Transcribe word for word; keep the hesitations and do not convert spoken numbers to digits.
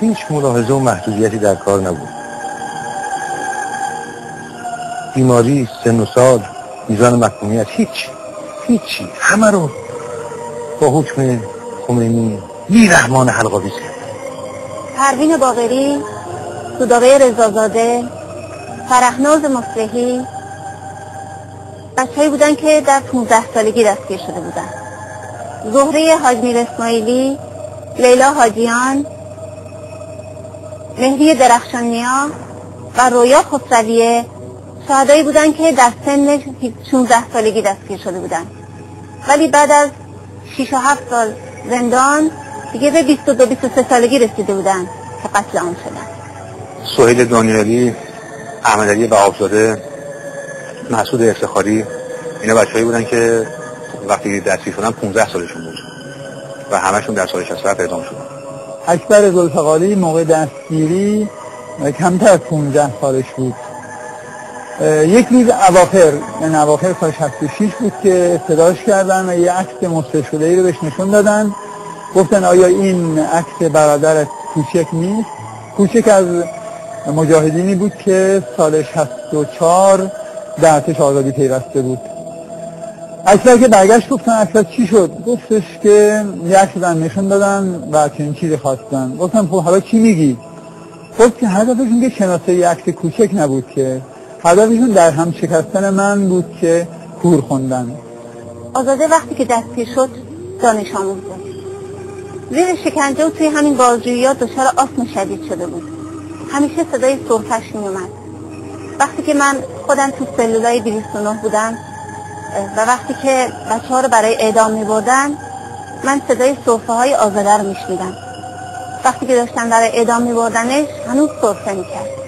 هیچ ملاحظه و محدودیتی در کار نبود. بیماری، سن و سال، میزان محکومیت، هیچ هیچی همه رو با حکم خمینی بی‌رحمان حلق‌آویز کرد. پروین باقری، سودابه رضازاده، فرهناز مصلحی بچه‌ای بودن که در پانزده سالگی دستگیر شده بودن. زهره حاج میر اسماعیلی، لیلا حاجیان، مهری درخشان‌نیا و رویا خسرویه شهدایی بودن که در سن شانزده سالگی دستگیر شده بودن، ولی بعد از شش و هفت سال زندان دیگه به بیست و دو بیست و سه سالگی رسیده بودن که قتل عام شدن. سهیل دانیالی، احمد علی بهاوزاده، مسعود افتخاری، اینا بچه‌ای بودن که وقتی دستگیر شدن پانزده سالشون بود و همشون در سال شصت و هفت اعدام شدن. اکبر ذوالفقاری موقع دستگیری کمتر از پانزده سالش بود. یک روز اواخر یعنی اواخر سال شصت و شش بود که صداش کردن و یه عکس مسته شده‌ای رو بهش نشون دادن. گفتن آیا این عکس برادرت کوچک نیست؟ کوچک از مجاهدینی بود که سال شصت و چهار در ارتش آزادی پیوسته بود. اکبر که برگشت گفتن اکبر چی شد؟ گفتش که یه عکس رو نشون دادن و چنین چیزی خواستن. گفتم خب حالا چی میگی؟ گفت که هدفشون که شناسه یه عکس کوچک نبود، که هدفشون در هم شکستن من بود که کور خوندن. آزاده وقتی که دستگیر شد دانش آموز بود. زیر شکنجه و توی همین بازجویی‌ها دچار آسم شدید شده بود. همیشه صدای سرفش می اومد. وقتی که من خودم تو سلولای دویست و نه بودم و وقتی که بچه ها رو برای اعدام می بردن، من صدای سرفه های آزاده رو می شنیدم. وقتی که داشتن برای اعدام می بردنش هنوز سرفه می کرد.